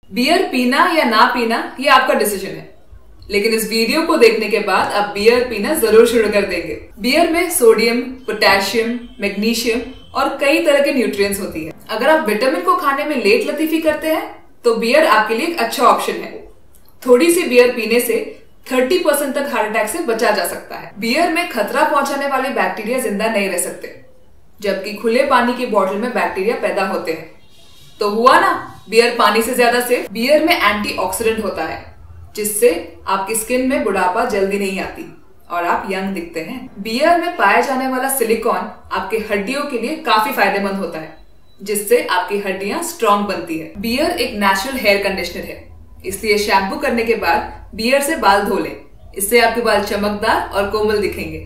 Beer पीना या ना पीना ये आपका डिसीजन है, लेकिन इस वीडियो को देखने के बाद आप बियर पीना जरूर शुरू कर देंगे। बियर में सोडियम, पोटेशियम, मैग्नीशियम और कई तरह के न्यूट्रिएंट्स होती है। अगर आप विटामिन को खाने में लेट लतीफी करते हैं तो बियर आपके लिए एक अच्छा ऑप्शन है। थोड़ी सी बियर पीने से 30% तक हार्ट अटैक से बचा जा सकता है। बियर में खतरा पहुंचाने वाले बैक्टीरिया जिंदा नहीं रह सकते, जबकि खुले पानी की बोतल में बैक्टीरिया पैदा होते हैं। तो हुआ ना बियर पानी से ज्यादा सेफ। बियर में एंटीऑक्सीडेंट होता है, जिससे आपकी स्किन में बुढ़ापा जल्दी नहीं आती और आप यंग दिखते हैं। बियर में पाया जाने वाला सिलिकॉन आपके हड्डियों के लिए काफी फायदेमंद होता है, जिससे आपकी हड्डियां स्ट्रॉन्ग बनती है। बियर एक नेचुरल हेयर कंडीशनर है, इसलिए शैम्पू करने के बाद बियर से बाल धो लें। इससे आपके बाल चमकदार और कोमल दिखेंगे।